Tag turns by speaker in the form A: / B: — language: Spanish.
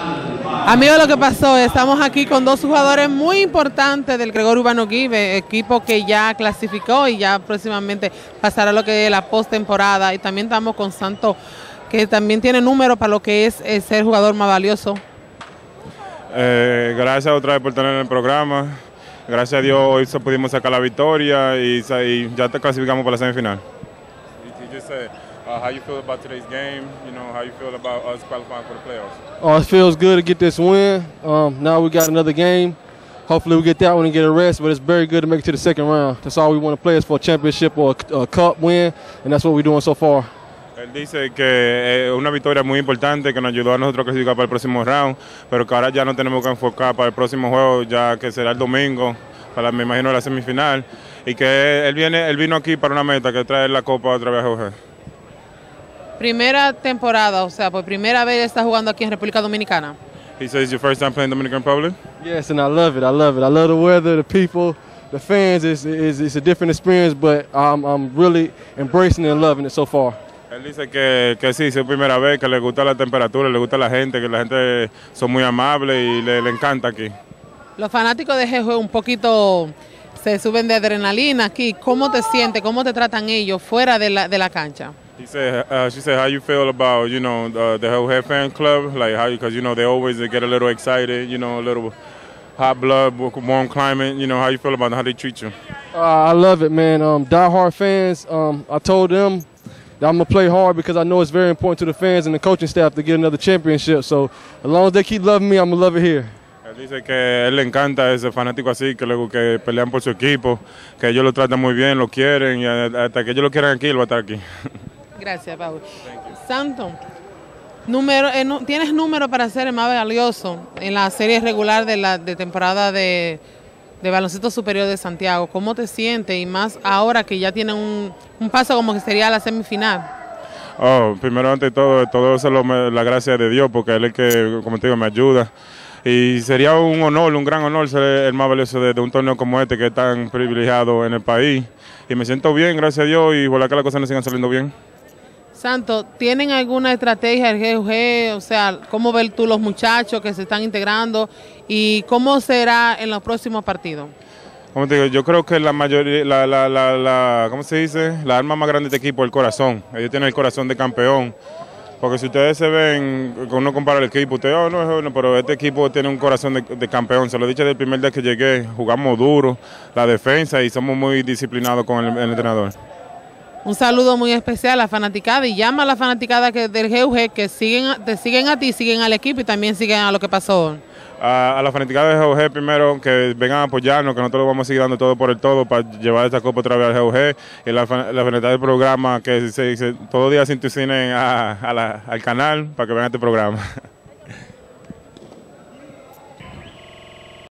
A: Amigos, lo que pasó, estamos aquí con dos jugadores muy importantes del Gregorio Urbano Give, equipo que ya clasificó y ya próximamente pasará lo que es la postemporada. Y también estamos con Santo, que también tiene número para lo que es ser jugador más valioso.
B: Gracias otra vez por tener el programa. Gracias a Dios hoy pudimos sacar la victoria y ya te clasificamos para la semifinal. How you feel about today's game? You know, how you feel about us qualifying for the playoffs?
C: Oh, it feels good to get this win. Now we got another game. Hopefully we get that one and get a rest, but it's very good to make it to the second round. That's all we want to play is for a championship or a cup win, and that's what we're doing so far.
B: Él dice que es una victoria muy importante que nos ayudó a nosotros a clasificar para el próximo round, pero que ahora ya no tenemos que enfocar para el próximo juego, ya que será el domingo, me imagino la semifinal, y que él vino aquí para una meta, que es traer la copa otra vez a Jorge.
A: Primera temporada, o sea, por primera vez está jugando aquí en República Dominicana.
B: He says it's your first time playing Dominican Republic?
C: Yes, and I love it. I love it. I love the weather, the people, the fans. It's a different experience, but I'm really embracing it and loving it so far.
B: Él dice que sí, es su primera vez, que le gusta la temperatura, le gusta la gente, que la gente son muy amables y le encanta aquí.
A: Los fanáticos de GG un poquito se suben de adrenalina aquí. ¿Cómo te sientes? ¿Cómo te tratan ellos fuera de la cancha?
B: She said, how you feel about, you know, the Jorge fan club, like how, because you know they always get a little excited, you know, a little hot blood, warm climate. You know, how you feel about how they treat you?
C: I love it, man. Die-hard fans. I told them that I'm gonna play hard because I know it's very important to the fans and the coaching staff to get another championship. So as long as they keep loving me, I'm gonna love it here.
B: Él dice que a él le encanta ese fanático así, que pelean por su equipo, que ellos lo tratan muy bien, lo quieren y hasta que ellos lo quieran aquí, él va a estar aquí.
A: Gracias, Pablo. Santo, ¿tienes número para ser el más valioso en la serie regular de temporada de baloncesto superior de Santiago? ¿Cómo te sientes? Y más ahora que ya tienen un paso como que sería la semifinal.
B: Primero ante todo eso es la gracia de Dios, porque él es el que, como te digo, me ayuda. Y sería un honor, un gran honor ser el más valioso de un torneo como este, que es tan privilegiado en el país. Y me siento bien, gracias a Dios, y ojalá que las cosas nos sigan saliendo bien.
A: Santo, ¿tienen alguna estrategia el GUG? O sea, ¿cómo ves tú los muchachos que se están integrando y cómo será en los próximos partidos?
B: Como te digo, yo creo que la mayoría, ¿cómo se dice? La arma más grande de este equipo es el corazón. Ellos tienen el corazón de campeón. Porque si ustedes se ven, cuando uno compara el equipo, ustedes, no, pero este equipo tiene un corazón de campeón. Se lo he dicho desde el primer día que llegué, jugamos duro, la defensa, y somos muy disciplinados con el entrenador.
A: Un saludo muy especial a la fanaticada y llama a la fanaticada del GUG que te siguen a ti, siguen al equipo y también siguen a lo que pasó.
B: A la fanaticada del GUG primero, que vengan a apoyarnos, que nosotros lo vamos a seguir dando todo por el todo para llevar esta copa otra vez al GUG, y la fanaticada del programa que todos los días sintonicen al canal para que vean este programa.